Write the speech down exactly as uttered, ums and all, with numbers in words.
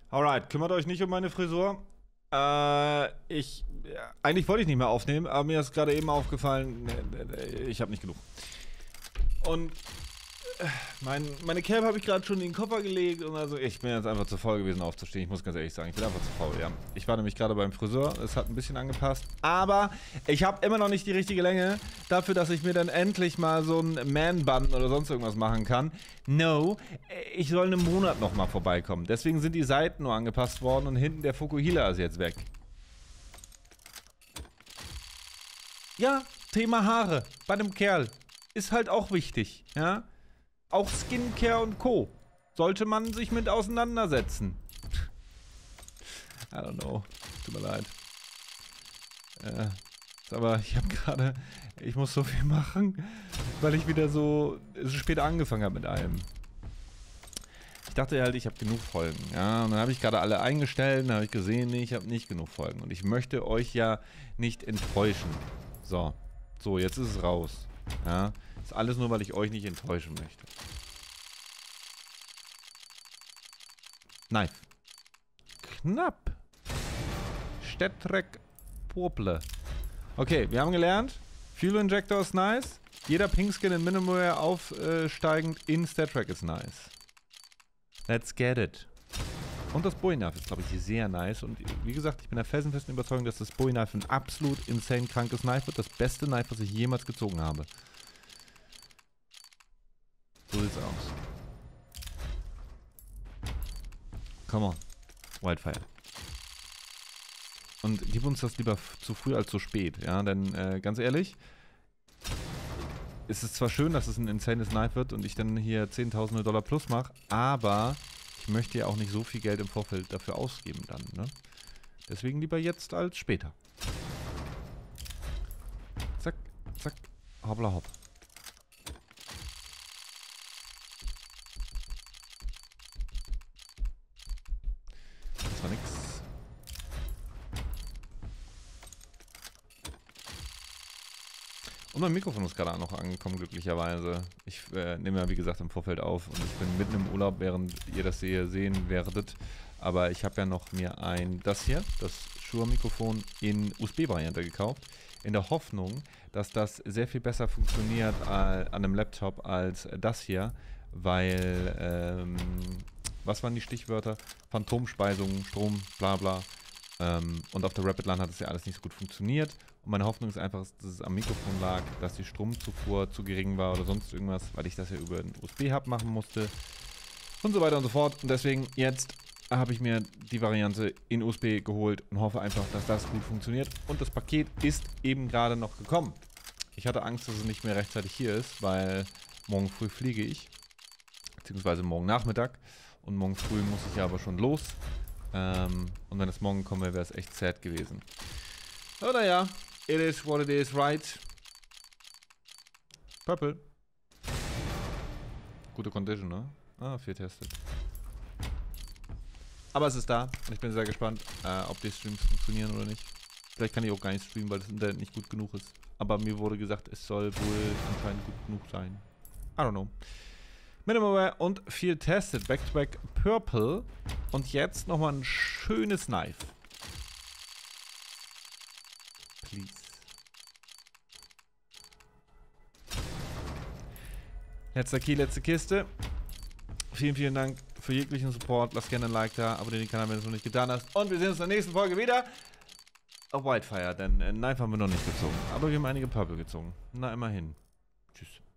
Alright, kümmert euch nicht um meine Frisur. Äh, ich. Ja, eigentlich wollte ich nicht mehr aufnehmen, aber mir ist gerade eben aufgefallen, ich habe nicht genug. Und mein, meine Cap habe ich gerade schon in den Koffer gelegt und also ich bin jetzt einfach zu faul gewesen aufzustehen. Ich muss ganz ehrlich sagen, ich bin einfach zu faul, ja. Ich war nämlich gerade beim Friseur, es hat ein bisschen angepasst, aber ich habe immer noch nicht die richtige Länge dafür, dass ich mir dann endlich mal so einen Man-Bun oder sonst irgendwas machen kann. No, ich soll einen Monat noch mal vorbeikommen. Deswegen sind die Seiten nur angepasst worden und hinten der Fukuhila ist jetzt weg. Ja, Thema Haare bei einem Kerl ist halt auch wichtig, ja. Auch Skincare und Co. sollte man sich mit auseinandersetzen. I don't know. Tut mir leid. Äh, aber ich habe gerade... Ich muss so viel machen, weil ich wieder so, so spät angefangen habe mit allem. Ich dachte halt, ich habe genug Folgen. Ja, und dann habe ich gerade alle eingestellt, dann habe ich gesehen, nee, ich habe nicht genug Folgen. Und ich möchte euch ja nicht enttäuschen. So. So, jetzt ist es raus. Ja. Ist alles nur, weil ich euch nicht enttäuschen möchte. Knife. Knapp. Stettrek Purple. Okay, wir haben gelernt. Fuel Injector ist nice. Jeder Pinkskin in Minimalware aufsteigend in Stat-Track ist nice. Let's get it. Und das Bowie Knife ist, glaube ich, sehr nice. Und wie gesagt, ich bin der felsenfesten Überzeugung, dass das Bowie Knife ein absolut insane krankes Knife wird. Das beste Knife, was ich jemals gezogen habe. So sieht's aus. Come on. Wildfire. Und gib uns das lieber zu früh als zu spät, ja, denn äh, ganz ehrlich, es ist zwar schön, dass es ein insanes Knife wird und ich dann hier zehntausende Dollar plus mache, aber ich möchte ja auch nicht so viel Geld im Vorfeld dafür ausgeben dann, ne? Deswegen lieber jetzt als später. Zack, zack, hoppla hopp. Das war nix. Und mein Mikrofon ist gerade noch angekommen, glücklicherweise. Ich äh, nehme ja, wie gesagt, im Vorfeld auf und ich bin mitten im Urlaub, während ihr das hier sehen werdet. Aber ich habe ja noch mir ein, das hier, das Shure-Mikrofon in U S B-Variante gekauft, in der Hoffnung, dass das sehr viel besser funktioniert äh, an einem Laptop als das hier, weil, ähm, was waren die Stichwörter? Phantomspeisung, Strom, bla bla. Ähm, und auf der Rapid LAN hat es ja alles nicht so gut funktioniert. Und meine Hoffnung ist einfach, dass es am Mikrofon lag, dass die Stromzufuhr zu gering war oder sonst irgendwas, weil ich das ja über einen U S B-Hub machen musste. Und so weiter und so fort. Und deswegen jetzt habe ich mir die Variante in U S B geholt und hoffe einfach, dass das gut funktioniert. Und das Paket ist eben gerade noch gekommen. Ich hatte Angst, dass es nicht mehr rechtzeitig hier ist, weil morgen früh fliege ich. Beziehungsweise morgen Nachmittag. Und morgen früh muss ich ja aber schon los. Ähm, und wenn es morgen kommen wäre, wäre es echt sad gewesen. Oder ja, it is what it is, right? Purple. Gute Condition, ne? Ah, viel testet. Aber es ist da und ich bin sehr gespannt, äh, ob die Streams funktionieren oder nicht. Vielleicht kann ich auch gar nicht streamen, weil das Internet nicht gut genug ist. Aber mir wurde gesagt, es soll wohl anscheinend gut genug sein. I don't know. Minimalware und viel tested. Back-to-back Purple. Und jetzt nochmal ein schönes Knife. Please. Letzter Key, letzte Kiste. Vielen, vielen Dank für jeglichen Support. Lass gerne ein Like da, abonniere den Kanal, wenn du es noch nicht getan hast. Und wir sehen uns in der nächsten Folge wieder auf Wildfire, denn äh, Knife haben wir noch nicht gezogen. Aber wir haben einige Purple gezogen. Na, immerhin. Tschüss.